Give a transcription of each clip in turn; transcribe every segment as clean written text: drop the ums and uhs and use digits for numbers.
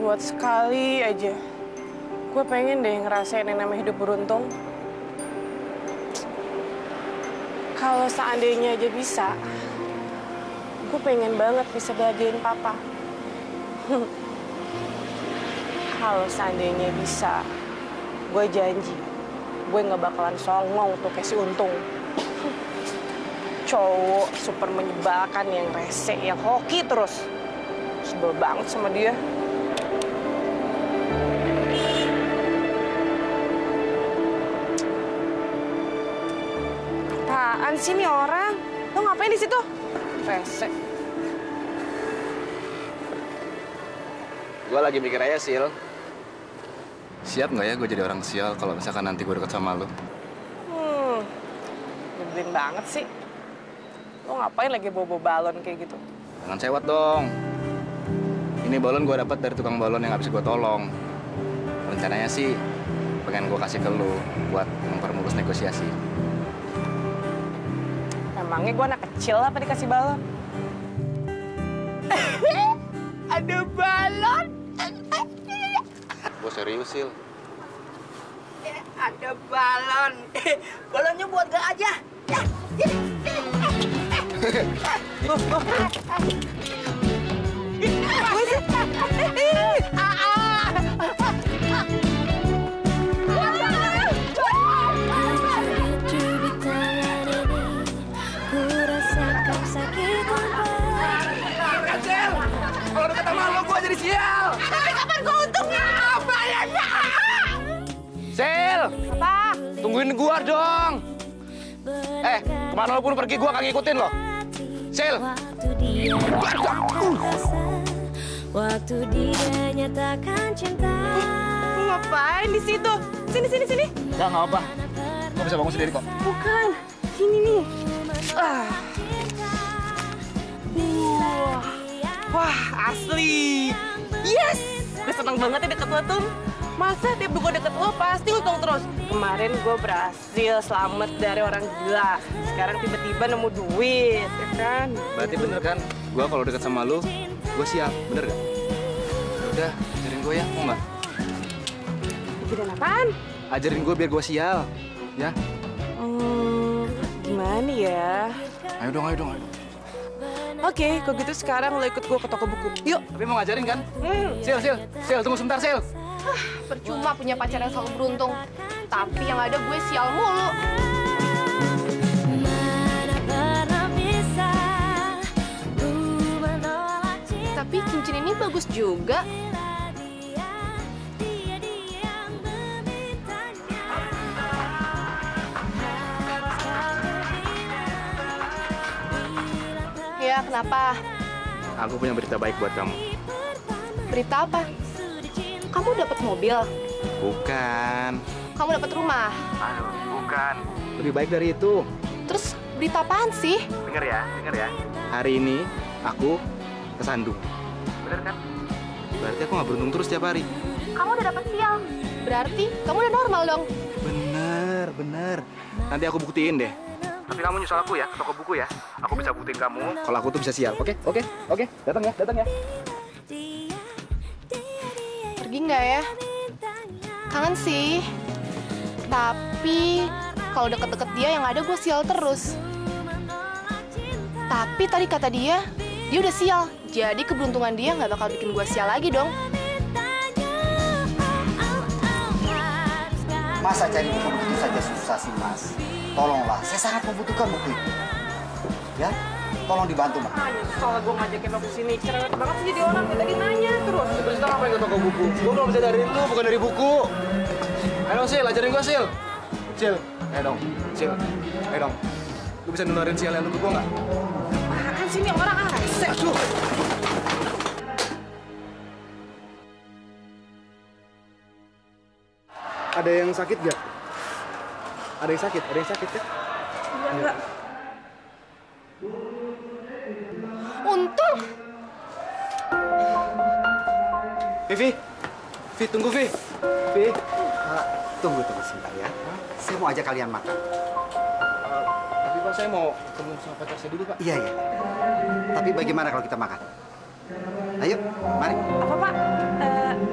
Buat sekali aja, gue pengen deh ngerasain yang namanya hidup beruntung. Kalau seandainya aja bisa, gue pengen banget bisa bahagiain papa. Kalau seandainya bisa, gue janji, gue nggak bakalan songong tuh kayak si Untung. Cowok super menyebalkan yang rese, yang hoki terus. Sebel banget sama dia. Apaan sih nih orang? Lo ngapain di situ? Rese. Gue lagi mikir aja, Sil. Siap nggak ya gue jadi orang sial kalau misalkan nanti gue deket sama lo? Nyebelin banget sih. Lo ngapain lagi bawa balon kayak gitu? Jangan sewot dong. Ini balon gue dapat dari tukang balon yang habis gue tolong. Rencananya sih pengen gue kasih ke lo buat mempermulus negosiasi. Emangnya gue anak kecil apa dikasih balon? Ada balon? Gue serius, Sil. Ada balon. Balonnya buat gak aja. Kalau deket sama lo, gue jadi sial. Tapi kapan gue untungnya? Balonnya. Sil! Apa? Tungguin gua dong. Kemana lo pun pergi gua kagak ngikutin lo. Sil! Waktu dia nyatakan cinta. Ngapain di situ? Sini. Nggak apa. Gua bisa bangun sendiri kok. Bukan. Sini nih. Wah, asli. Yes! Gue seneng banget ya deket lo, Tung. Masa tiap gue deket lo pasti untung terus. Kemarin gue berhasil selamat dari orang gila. Sekarang tiba-tiba nemu duit, ya kan? Berarti bener kan? Gua kalau deket sama lo, gua siap. Bener gak? Udah, ajarin gua ya, mau nggak? Ajarin apaan? Ajarin gua biar gua sial, ya? Gimana ya? Ayo dong. Oke, kalau gitu sekarang lo ikut gue ke toko buku. Yuk. Tapi mau ngajarin kan? Sil, tunggu sebentar, Sil. Percuma punya pacar yang selalu beruntung. Tapi yang ada gue sial mulu. Tapi cincin ini bagus juga. Ya, kenapa? Aku punya berita baik buat kamu. Berita apa? Kamu dapat mobil? Bukan. Kamu dapat rumah? Aduh, bukan. Lebih baik dari itu. Terus berita apaan sih? Dengar ya. Hari ini aku kesandung. Bener kan? Berarti aku nggak beruntung terus tiap hari. Kamu udah dapat sial. Berarti kamu udah normal dong. Bener. Nanti aku buktiin deh. Tapi kamu nyusul aku ya ke toko buku ya. Aku bisa buktiin kamu kalau aku tuh bisa sial. Oke. Datang ya. Pergi nggak ya? Kangen sih. Tapi kalau deket-deket dia yang ada gue sial terus. Tapi tadi kata dia udah sial. Jadi keberuntungan dia nggak bakal bikin gue sial lagi dong. Masa cari buku begitu saja susah sih, Mas? Tolonglah, saya sangat membutuhkan buku itu. Ya, tolong dibantu, Mas. Soalnya gue ngajakin lo kesini, cerewet banget sih jadi orang. Dia tadi nanya terus. Terus kita ngapain ke toko buku? Gue belum bisa dari lu, bukan dari buku. Ayo dong, Sil, ajarin gue, Sil. Ayo dong. Lu bisa nularin sial yang lu ke gue nggak? Apaan sih ini orang asik? Aduh. Ada yang sakit nggak? Ada yang sakit ya? Enggak. Untung. Vi, tunggu, Vi. Tunggu sebentar ya. Saya mau ajak kalian makan. Tapi Pak, saya mau ketemu sama pacar saya dulu, Pak. Iya. Tapi bagaimana kalau kita makan? Ayo, mari. Apa, Pak?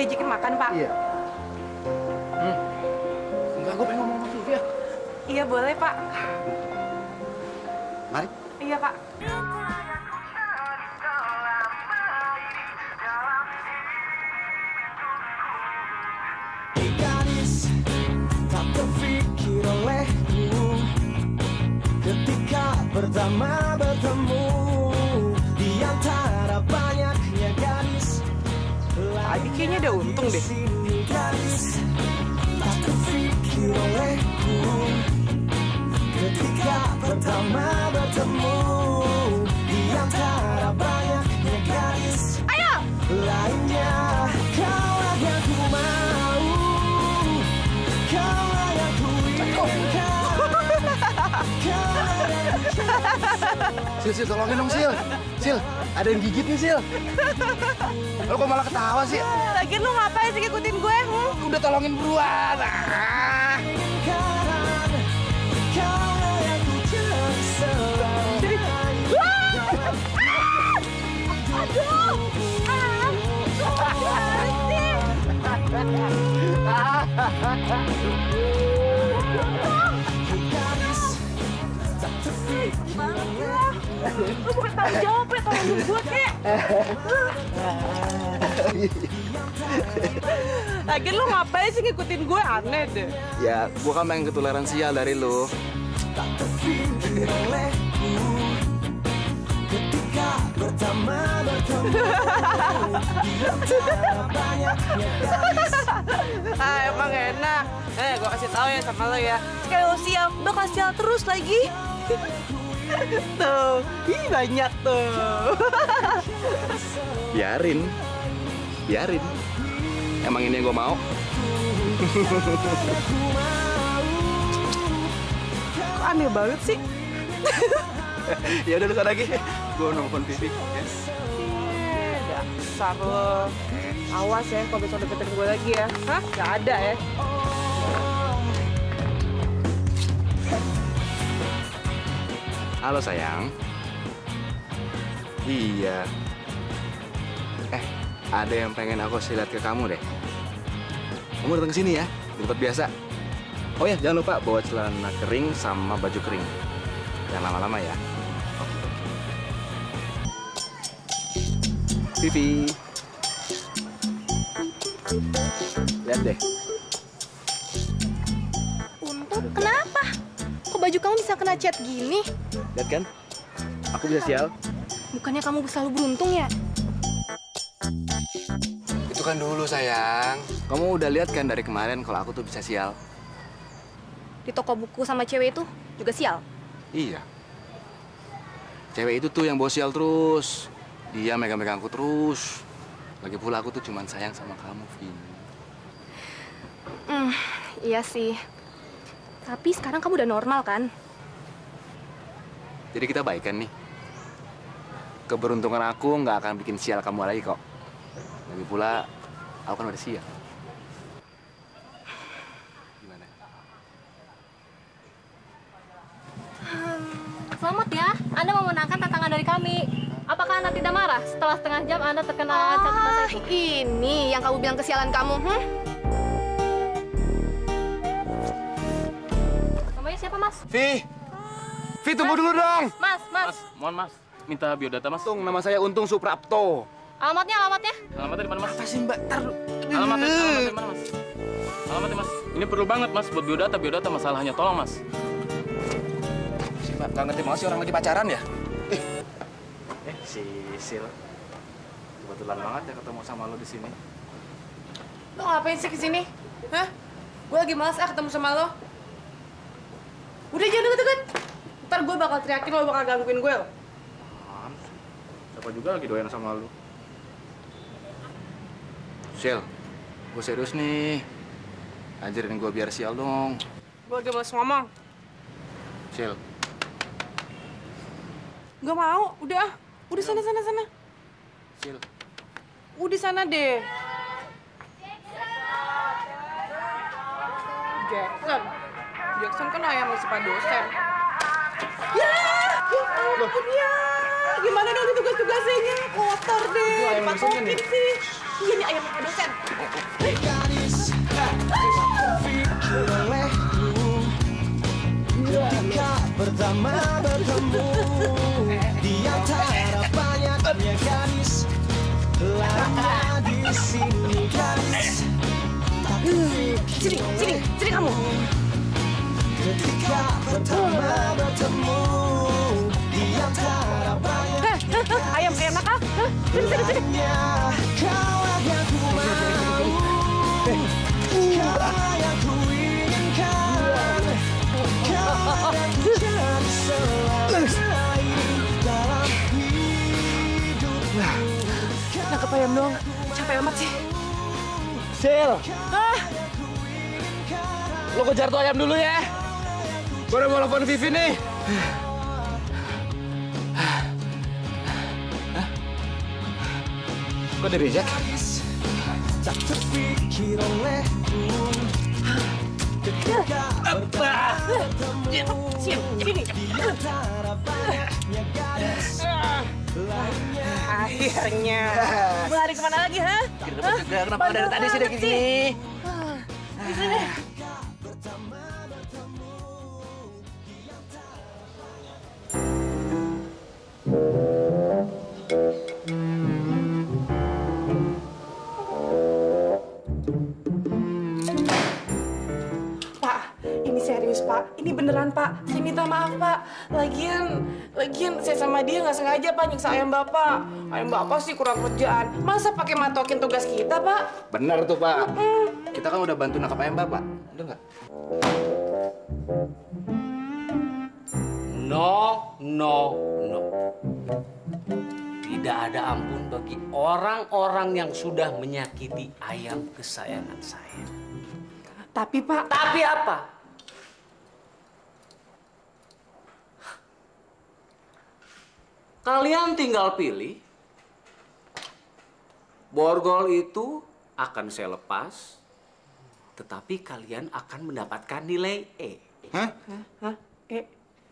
diajakin makan, Pak? Iya. Enggak, gue pengen ngomong sama Vivi ya. Iya, boleh, Pak. Mari. Iya, Pak. Gadis tak terfikir olehku ketika pertama bertemu di antara banyaknya gadis. Tadi kayaknya ada untung deh. Gadis tak terfikir olehku ketika pertama bertemu di antara banyaknya gadis. Ayo! Lainnya kaulah yang ku mau, kaulah yang ku inginkan, kaulah yang ku cari. Sil, tolongin dong, Sil. Sil, ada yang gigit nih, Sil. Lo kok malah ketawa sih? Lagian lu ngapain sih ngikutin gue? Udah tolongin buruan. Kaulah yang ku cari selama. Aduh! Lu bukan tanggung jawab ya, tolongin gue, kek. Lagian lu ngapain sih ngikutin gue? Aneh deh. Ya, gue kan pengen ketularan sial dari lo. Tak terfikir olehku ketika pertama bertemu di antara banyaknya gadis. Emang enak. Gue kasih tahu ya sama lo ya. Sekali lo sial, bakal sial terus lagi. Tuh, banyak tuh. Biarin. Emang ini yang gue mau? Kok aneh banget sih? Ya udah, lusa lagi. Gue nelfon Vivi. Dasar lo. Awas ya kalau besok deketin gue lagi ya. Hah? Gak ada ya. Halo sayang. Iya. Ada yang pengen aku lihat ke kamu deh. Kamu datang ke sini ya, di tempat biasa. Oh ya, jangan lupa bawa celana kering sama baju kering. Jangan lama-lama ya. Vivi. Lihat deh. Untung kenapa? Kok baju kamu bisa kena cat gini? Lihat kan? Aku bisa sial. Bukannya kamu selalu beruntung ya? Itu kan dulu sayang. Kamu udah lihat kan dari kemarin kalau aku tuh bisa sial. Di toko buku sama cewek itu juga sial? Iya. Cewek itu tuh yang bawa sial terus. Dia megang-megang aku terus. Lagi pula aku tuh cuman sayang sama kamu, Vin. Iya sih. Tapi sekarang kamu udah normal kan? Jadi kita baikan nih. Keberuntungan aku nggak akan bikin sial kamu lagi kok. Lagi pula, aku kan udah sial. Gimana? Selamat ya, Anda memenangkan tantangan dari kami. Apakah Anda tidak marah setelah setengah jam Anda terkena cat basah itu? Ini yang kamu bilang kesialan kamu, Namanya siapa, Mas? Vi, tunggu dulu dong. Mas. Mohon mas, minta biodata mas. Untung, nama saya Untung Suprapto. Alamatnya? Alamatnya di mana mas? Apa sih mbak? Alamatnya di mana mas? Alamatnya mas. Ini perlu banget mas buat biodata masalahnya. Tolong mas. Si mbak nggak ngerti banget sih orang lagi pacaran ya? Si Sil. Kebetulan banget ya ketemu sama lo di sini. Lo ngapain sih kesini? Hah? Gue lagi males ketemu sama lo. Udah jangan deket-deket. Ntar gue bakal teriakin lo bakal gangguin gue lo. Siapa juga lagi doyan sama lo? Sil, gue serius nih. Ajarin gue biar sial dong. Gue lagi males ngomong. Sil. Gak mau, udah. Udah sana. Sil. Udah sana deh. Jackson kan ayam si Pak dosen. Ya ampun ya. gimana dong di tugas-tugasnya? Kotor deh, dipatokin sih. Iya nih ayam Pak dosen. Gadis, tak terpikir olehku ketika pertama bertemu di antara banyaknya gadis lainnya di sini gadis. Sini kamu. Ketika pertama bertemu di antara banyak Ayam enak ah? Sini. kaulah yang ku mau, kaulah yang ku inginkan, kaulah yang ku jadi selesai dalam hidupku. Nangkep ayam dong. Capek amat sih. Sil. Lo kejar tuh ayam dulu ya. Gue udah mau telepon Vivi nih. Kok di-reject? Tak terpikir olehku ketika bertemu Sini. di antara banyaknya gadis lainnya. Akhirnya. Mau lari kemana lagi, ha? Kenapa dari tadi sih udah gini? Di sini. Serius Pak, ini beneran Pak. Saya minta maaf Pak. Lagian saya sama dia nggak sengaja Pak nyiksa ayam Bapak. Ayam Bapak sih kurang kerjaan. Masa pakai matokin tugas kita Pak? Bener tuh Pak. Kita kan udah bantu nangkap ayam Bapak. Udah nggak? No. Tidak ada ampun bagi orang-orang yang sudah menyakiti ayam kesayangan saya. Tapi Pak. Tapi apa? Kalian tinggal pilih. Borgol itu akan saya lepas, tetapi kalian akan mendapatkan nilai E. Hah? E.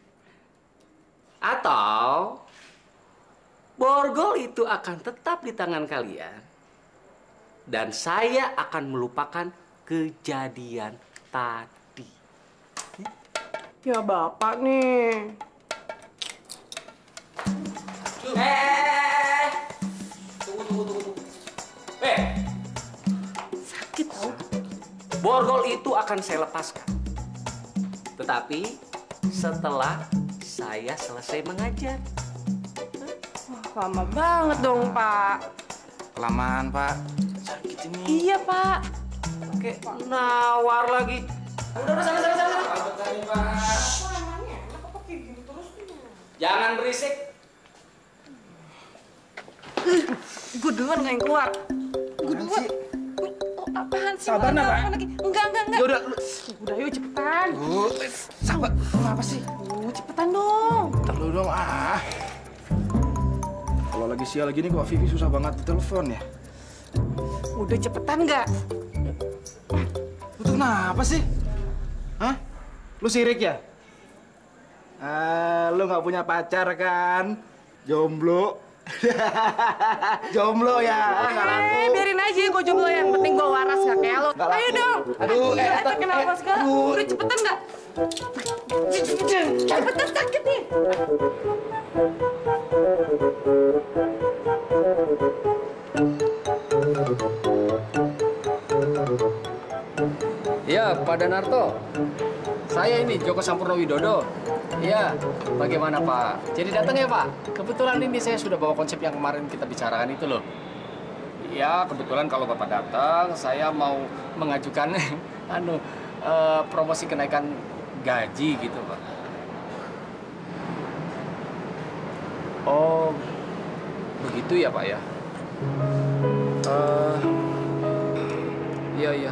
Atau borgol itu akan tetap di tangan kalian, dan saya akan melupakan kejadian tadi. Ya Bapak nih. Tunggu. Sakit tau. Borgol itu akan saya lepaskan. Tetapi setelah saya selesai mengajar. Wah, lama banget dong Pak. Kelamaan Pak. Sakit ini. Iya Pak. Oke, nawar lagi. Udah sana. Jangan berisik. Gue duluan nggak yang keluar. Gue duluan. Apaan sih? Sabar, Nak, Pak. Enggak. Ya udah. Udah yuk cepetan. Sabar. Kenapa sih? Cepetan dong. Ntar dulu dong. Kalau lagi sial gini kok Vivi susah banget ditelepon ya. Udah cepetan nggak? Lu tuh kenapa sih? Hah? Lu sirik ya? Lu nggak punya pacar kan? Jomblo. Jomblo ya, nggak laku. Biarin aja gue jomblo, yang penting gue waras nggak kayak lo. Ayo dong. Aduh, kenapa segala? Udah cepetan nggak? Cepetan, sakit nih. Ya, Pak Danarto. Saya ini Joko Sampurno Widodo. Iya, bagaimana Pak? Jadi datang ya Pak? Kebetulan ini saya sudah bawa konsep yang kemarin kita bicarakan itu loh. Iya, kebetulan kalau Bapak datang, saya mau mengajukan promosi kenaikan gaji gitu Pak. Oh, begitu ya Pak ya? Iya.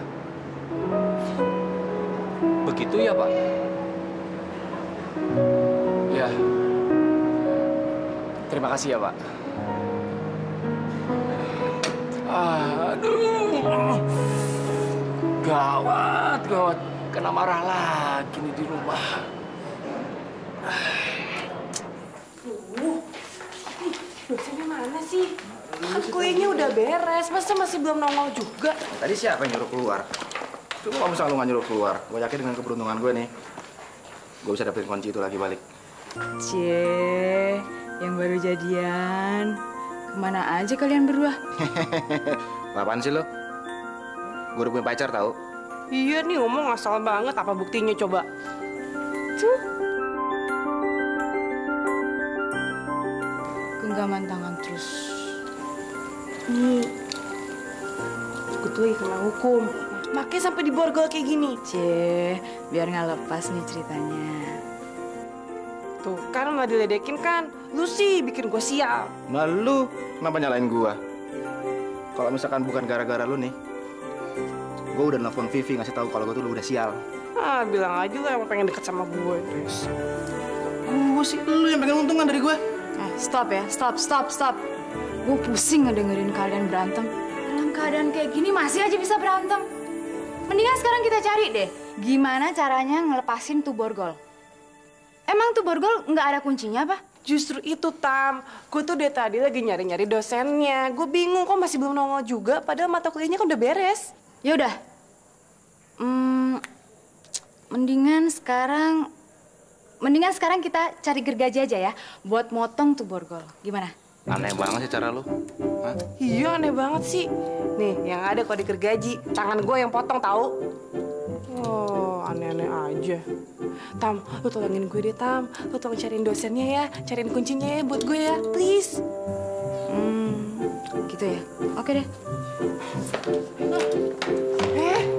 Begitu ya Pak? Ya. Terima kasih ya Pak. Aduh. Gawat. Kena marah lagi nih di rumah. Dosennya mana sih? Kan kuenya udah beres, masa masih belum nongol juga? Tadi siapa yang nyuruh keluar? Coba kalau misalnya lu nggak nyuruh keluar, gue yakin dengan keberuntungan gue nih, gue bisa dapetin kunci itu lagi balik. Cie, yang baru jadian. Kemana aja kalian berdua? Apaan sih lo? Gue udah punya pacar tau? Iya nih ngomong asal banget, apa buktinya coba? Tuh. Genggaman tangan terus. Nih, gue tuh lagi kena hukum. Makanya sampai diborgol kayak gini. Cie, biar nggak lepas nih ceritanya. Tuh kan malah diledekin kan. Lu sih bikin gue sial. Nah lu kenapa nyalain gue? Kalau misalkan bukan gara-gara lu nih, gue udah nelfon Vivi ngasih tahu kalau gue tuh udah sial. Ah, bilang aja lah emang pengen deket sama gue. Gue sih lu yang pengen untungan dari gue. Stop ya, stop. Gue pusing ngedengerin kalian berantem. Dalam keadaan kayak gini masih aja bisa berantem. Mendingan sekarang kita cari deh, gimana caranya ngelepasin tuh borgol. Emang tuh borgol nggak ada kuncinya apa? Justru itu, Tam. Gue tuh dari tadi lagi nyari-nyari dosennya. Gue bingung kok masih belum nongol juga, padahal mata kuliahnya kan udah beres. Ya udah. Mendingan sekarang kita cari gergaji aja ya, buat motong tuh borgol. Gimana? Aneh banget sih cara lu. Hah? Iya, aneh banget sih. Nih, yang ada kalau digergaji, tangan gue yang potong tahu. Oh, aneh-aneh aja. Tam, lu tolongin gue deh, Tam. Lu tolong cariin dosennya ya, cariin kuncinya ya buat gue ya, please. Gitu ya. Oke deh.